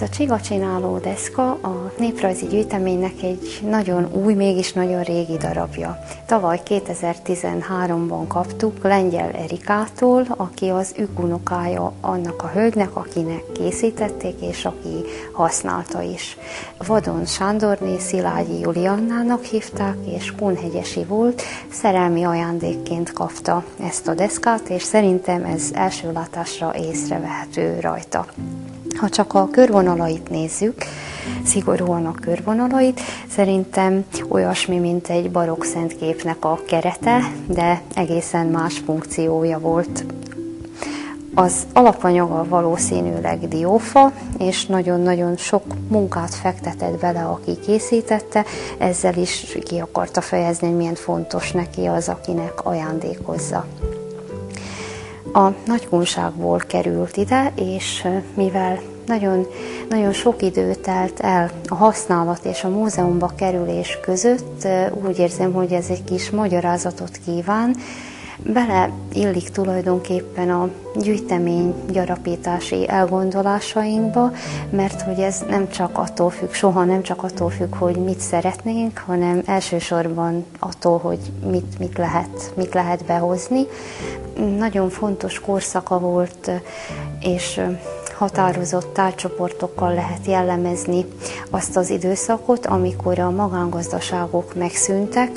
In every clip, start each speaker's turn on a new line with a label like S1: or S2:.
S1: a csigacsináló deszka a néprajzi gyűjteménynek egy nagyon új, mégis nagyon régi darabja. Tavaly 2013-ban kaptuk Lengyel Erikától, aki az ükunokája annak a hölgynek, akinek készítették, és aki használta is. Vadon Sándorné Szilágyi Juliannának hívták, és Kunhegyesi volt, szerelmi ajándékként kapta ezt a deszkát, és szerintem ez első látásra észrevehető rajta. Ha csak a körvonalait nézzük, szigorúan a körvonalait, szerintem olyasmi, mint egy barokk szentképnek a kerete, de egészen más funkciója volt. Az alapanyaga valószínűleg diófa, és nagyon-nagyon sok munkát fektetett bele, aki készítette, ezzel is ki akarta fejezni, hogy milyen fontos neki az, akinek ajándékozza. A Nagykunságból került ide, és mivel nagyon sok idő telt el a használat és a múzeumba kerülés között, úgy érzem, hogy ez egy kis magyarázatot kíván. Beleillik tulajdonképpen a gyűjtemény gyarapítási elgondolásainkba, mert hogy ez nem csak attól függ, soha nem csak attól függ, hogy mit szeretnénk, hanem elsősorban attól, hogy mit lehet behozni. Nagyon fontos korszaka volt, és határozott tárgycsoportokkal lehet jellemezni azt az időszakot, amikor a magángazdaságok megszűntek,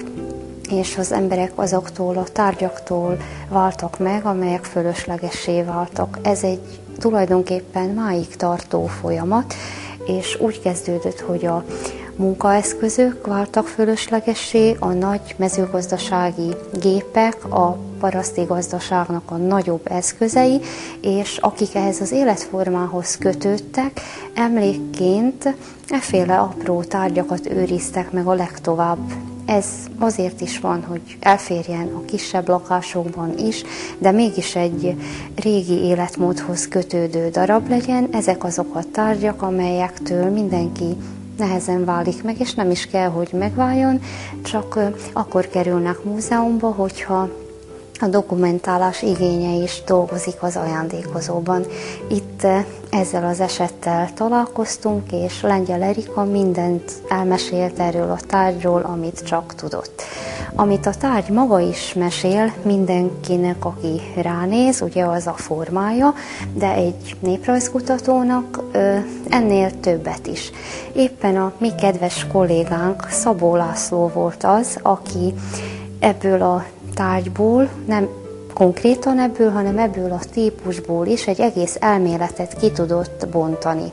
S1: és az emberek azoktól a tárgyaktól váltak meg, amelyek fölöslegessé váltak. Ez egy tulajdonképpen máig tartó folyamat, és úgy kezdődött, hogy a munkaeszközök váltak fölöslegessé, a nagy mezőgazdasági gépek, a paraszti gazdaságnak a nagyobb eszközei, és akik ehhez az életformához kötődtek, emlékként efféle apró tárgyakat őriztek meg a legtovább. Ez azért is van, hogy elférjen a kisebb lakásokban is, de mégis egy régi életmódhoz kötődő darab legyen. Ezek azok a tárgyak, amelyektől mindenki nehezen válik meg, és nem is kell, hogy megváljon, csak akkor kerülnek múzeumba, hogyha a dokumentálás igénye is dolgozik az ajándékozóban. Itt ezzel az esettel találkoztunk, és Lengyel Erika mindent elmesélt erről a tárgyról, amit csak tudott. Amit a tárgy maga is mesél mindenkinek, aki ránéz, ugye az a formája, de egy néprajzkutatónak ennél többet is. Éppen a mi kedves kollégánk Szabó László volt az, aki ebből a tárgyból, nem konkrétan ebből, hanem ebből a típusból is egy egész elméletet ki tudott bontani.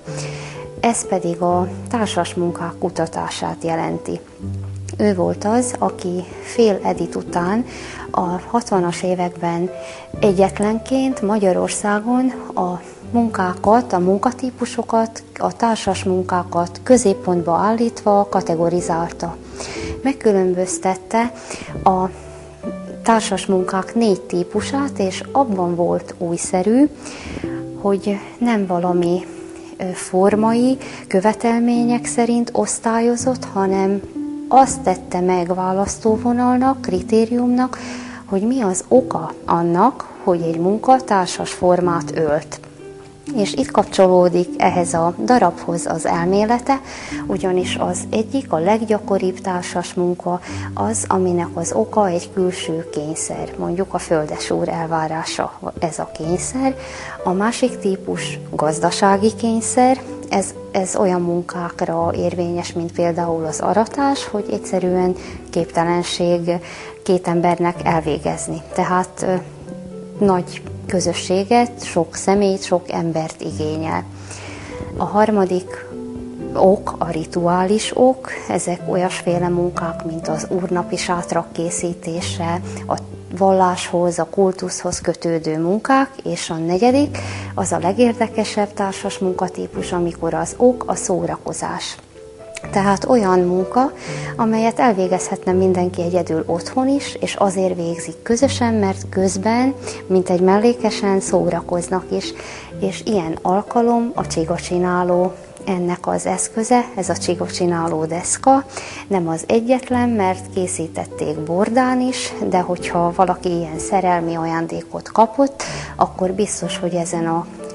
S1: Ez pedig a társas munkák kutatását jelenti. Ő volt az, aki fél edit után a 60-as években egyetlenként Magyarországon a munkákat, a munkatípusokat, a társas munkákat középpontba állítva kategorizálta. Megkülönböztette a társas munkák 4 típusát, és abban volt újszerű, hogy nem valami formai követelmények szerint osztályozott, hanem azt tette meg választóvonalnak, kritériumnak, hogy mi az oka annak, hogy egy munka társas formát ölt. És itt kapcsolódik ehhez a darabhoz az elmélete, ugyanis az egyik, a leggyakoribb társas munka az, aminek az oka egy külső kényszer, mondjuk a földesúr elvárása, ez a kényszer. A másik típus gazdasági kényszer, ez olyan munkákra érvényes, mint például az aratás, hogy egyszerűen képtelenség 2 embernek elvégezni. Tehát nagy közösséget, sok személyt, sok embert igényel. A harmadik ok, a rituális ok, ezek olyasféle munkák, mint az úrnapi sátrak készítése, a valláshoz, a kultuszhoz kötődő munkák, és a negyedik, az a legérdekesebb társas munkatípus, amikor az ok a szórakozás. Tehát olyan munka, amelyet elvégezhetne mindenki egyedül otthon is, és azért végzik közösen, mert közben, mint egy mellékesen szórakoznak is, és ilyen alkalom a csigacsináló ennek az eszköze, ez a csigacsináló deszka. Nem az egyetlen, mert készítették bordán is, de hogyha valaki ilyen szerelmi ajándékot kapott, akkor biztos, hogy ezen a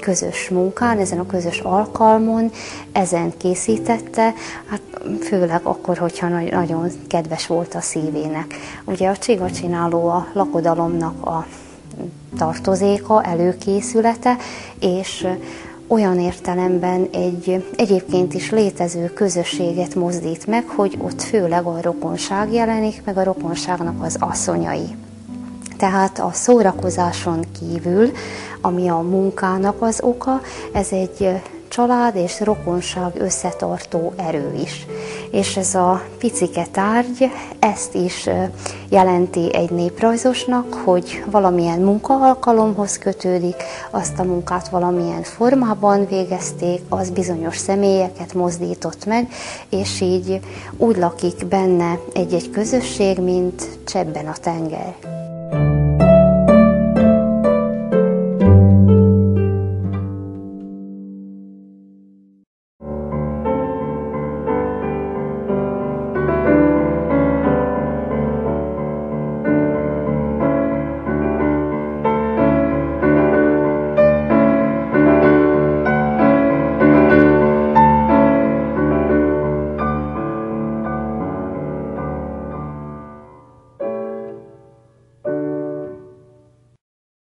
S1: közös munkán, ezen a közös alkalmon, ezen készítette, hát főleg akkor, hogyha nagyon kedves volt a szívének. Ugye a csigacsináló a lakodalomnak a tartozéka, előkészülete, és olyan értelemben egy egyébként is létező közösséget mozdít meg, hogy ott főleg a rokonság jelenik, meg a rokonságnak az asszonyai. Tehát a szórakozáson kívül, ami a munkának az oka, ez egy család és rokonság összetartó erő is. És ez a picike tárgy ezt is jelenti egy néprajzosnak, hogy valamilyen munkaalkalomhoz kötődik, azt a munkát valamilyen formában végezték, az bizonyos személyeket mozdított meg, és így úgy lakik benne egy-egy közösség, mint cseppben a tenger.